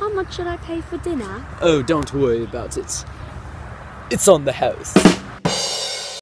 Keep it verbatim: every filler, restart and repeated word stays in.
How much should I pay for dinner? Oh, don't worry about it. It's on the house.